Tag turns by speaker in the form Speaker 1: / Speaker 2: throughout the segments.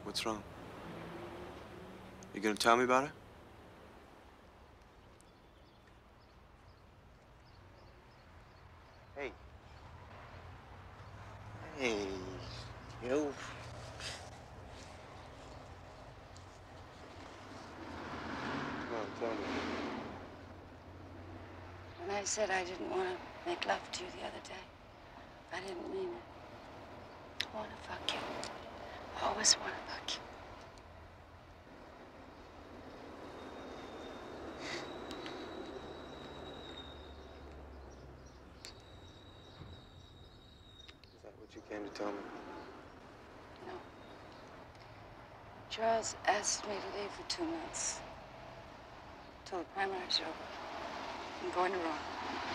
Speaker 1: What's wrong? You gonna tell me about it?
Speaker 2: Hey. Hey, you. Come on, tell me.
Speaker 3: When I said I didn't want to make love to you the other day, I didn't mean it. I want to fuck you. I always want to fuck you.
Speaker 2: Is that what you came to tell me?
Speaker 3: No. Charles asked me to leave for 2 months. Till the primary's over. I'm going to Rome.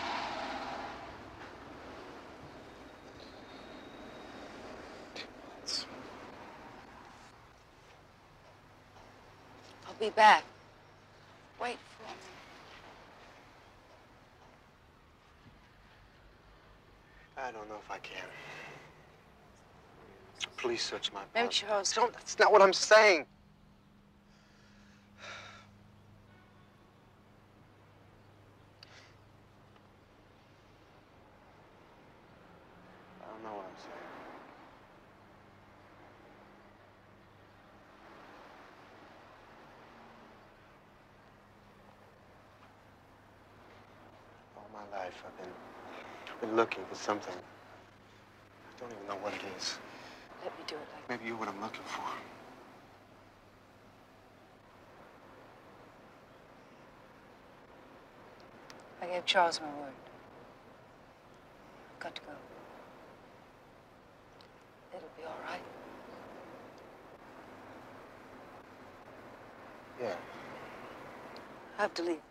Speaker 3: I'll be back. Wait for me.
Speaker 2: I don't know if I can. Please search my
Speaker 3: Maybe
Speaker 2: pocket.
Speaker 3: Charles.
Speaker 2: Don't, that's not what I'm saying. I don't know what I'm saying. All my life, I've been looking for something. I don't even know what it is.
Speaker 3: Let me do it like
Speaker 2: Maybe you're what I'm looking for.
Speaker 3: I gave Charles my word. I've got to go. It'll be all right.
Speaker 2: Yeah.
Speaker 3: I have to leave.